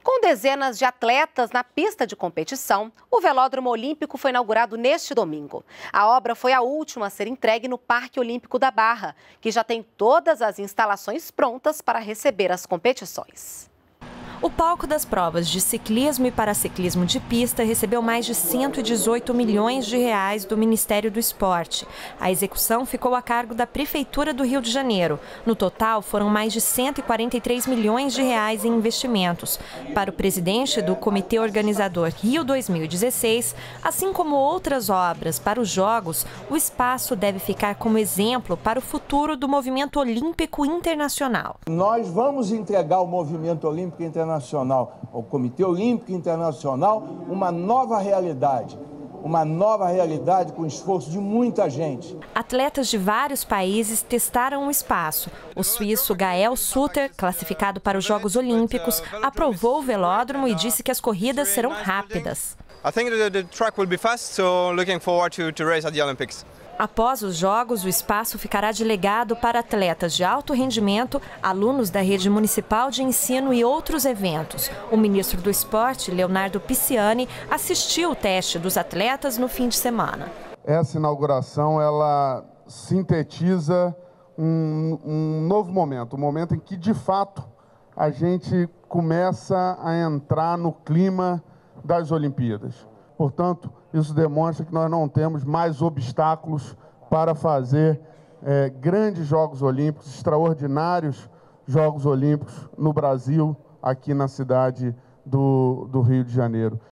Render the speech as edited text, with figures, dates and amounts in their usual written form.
Com dezenas de atletas na pista de competição, o Velódromo Olímpico foi inaugurado neste domingo. A obra foi a última a ser entregue no Parque Olímpico da Barra, que já tem todas as instalações prontas para receber as competições. O palco das provas de ciclismo e paraciclismo de pista recebeu mais de 118 milhões de reais do Ministério do Esporte. A execução ficou a cargo da Prefeitura do Rio de Janeiro. No total, foram mais de 143 milhões de reais em investimentos. Para o presidente do Comitê Organizador Rio 2016, assim como outras obras para os Jogos, o espaço deve ficar como exemplo para o futuro do movimento olímpico internacional. Nós vamos entregar ao movimento olímpico internacional, ao Comitê Olímpico Internacional, uma nova realidade com o esforço de muita gente. Atletas de vários países testaram o espaço. O suíço Gael Sutter, classificado para os Jogos Olímpicos, aprovou o velódromo e disse que as corridas serão rápidas. I think the track will be fast, so looking forward to race at the Olympics. Após os Jogos, o espaço ficará de legado para atletas de alto rendimento, alunos da rede municipal de ensino e outros eventos. O ministro do Esporte, Leonardo Pisciani, assistiu o teste dos atletas no fim de semana. Essa inauguração, ela sintetiza um novo momento, um momento em que, de fato, a gente começa a entrar no clima das Olimpíadas. Portanto, isso demonstra que nós não temos mais obstáculos para fazer grandes Jogos Olímpicos, extraordinários Jogos Olímpicos no Brasil, aqui na cidade do Rio de Janeiro.